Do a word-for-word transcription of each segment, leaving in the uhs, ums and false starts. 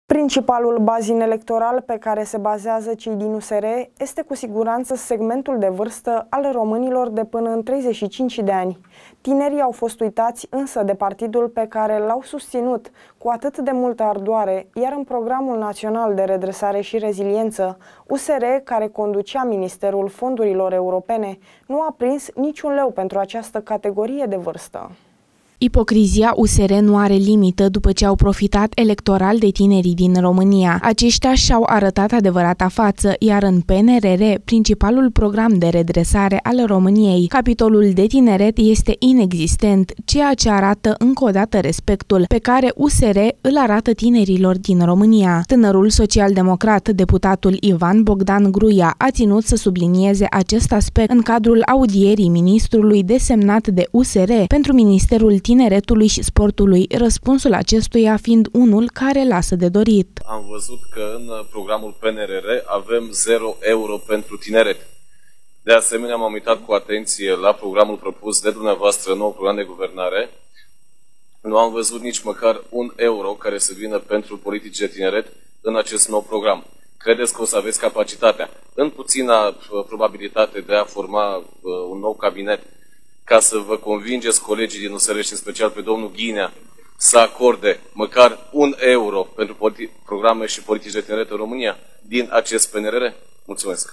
Principalul bazin electoral pe care se bazează cei din U S R este cu siguranță segmentul de vârstă al românilor de până în treizeci și cinci de ani. Tinerii au fost uitați însă de partidul pe care l-au susținut cu atât de multă ardoare, iar în Programul Național de Redresare și Reziliență, U S R, care conducea Ministerul Fondurilor Europene, nu a prins niciun leu pentru această categorie de vârstă. Ipocrizia U S R nu are limită după ce au profitat electoral de tinerii din România. Aceștia și-au arătat adevărata față, iar în P N R R, principalul program de redresare al României, capitolul de tineret este inexistent, ceea ce arată încă o dată respectul pe care U S R îl arată tinerilor din România. Tânărul social-democrat, deputatul Ivan Bogdan Gruia, a ținut să sublinieze acest aspect în cadrul audierii ministrului desemnat de U S R pentru Ministerul Tineretului și Sportului, răspunsul acestuia fiind unul care lasă de dorit. Am văzut că în programul P N R R avem zero euro pentru tineret. De asemenea, m-am uitat cu atenție la programul propus de dumneavoastră, nou program de guvernare. Nu am văzut nici măcar un euro care să vină pentru politici de tineret în acest nou program. Credeți că o să aveți capacitatea, în puțina probabilitate, de a forma un nou cabinet, ca să vă convingeți colegii din U S R și în special pe domnul Ghinea să acorde măcar un euro pentru programe și politici de tineret în România din acest P N R R? Mulțumesc!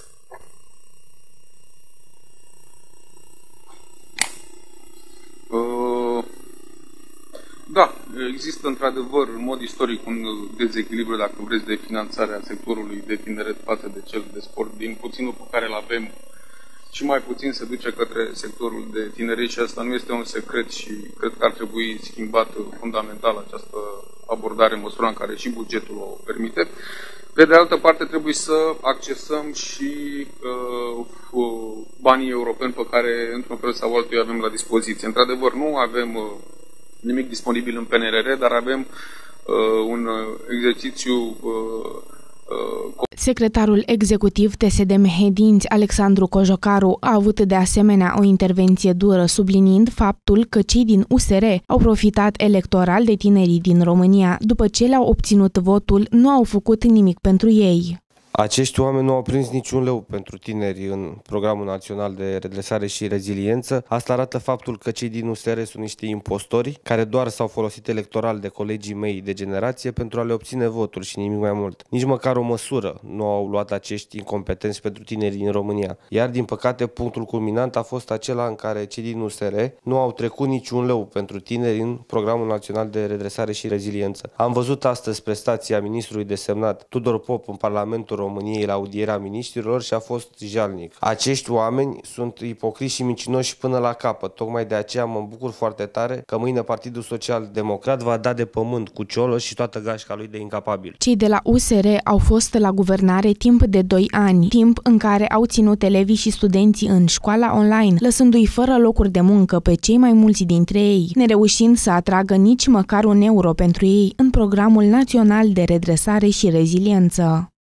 Uh, da, există într-adevăr în mod istoric un dezechilibru, dacă vreți, de finanțare a sectorului de tineret față de cel de sport, din puținul pe care îl avem și mai puțin se duce către sectorul de tineret și asta nu este un secret și cred că ar trebui schimbat fundamental această abordare în măsura în care și bugetul o permite. Pe de altă parte trebuie să accesăm și uh, banii europeni pe care într-un fel sau altul avem la dispoziție. Într-adevăr nu avem uh, nimic disponibil în P N R R, dar avem uh, un exercițiu uh, Secretarul executiv T S D Mehedinți, Alexandru Cojocaru, a avut de asemenea o intervenție dură, subliniind faptul că cei din U S R au profitat electoral de tinerii din România. După ce le-au obținut votul, nu au făcut nimic pentru ei. Acești oameni nu au prins niciun leu pentru tineri în Programul Național de Redresare și Reziliență. Asta arată faptul că cei din U S R sunt niște impostori care doar s-au folosit electoral de colegii mei de generație pentru a le obține voturi și nimic mai mult. Nici măcar o măsură nu au luat acești incompetenți pentru tinerii din România. Iar din păcate punctul culminant a fost acela în care cei din U S R nu au trecut niciun leu pentru tineri în Programul Național de Redresare și Reziliență. Am văzut astăzi prestația ministrului desemnat Tudor Pop în Parlamentul României la audierea miniștrilor și a fost jalnic. Acești oameni sunt ipocriți și mincinoși până la capăt. Tocmai de aceea mă bucur foarte tare că mâine Partidul Social Democrat va da de pământ cu Cioloș și toată gașca lui de incapabil. Cei de la U S R au fost la guvernare timp de doi ani, timp în care au ținut elevii și studenții în școala online, lăsându-i fără locuri de muncă pe cei mai mulți dintre ei, nereușind să atragă nici măcar un euro pentru ei în Programul Național de Redresare și Reziliență.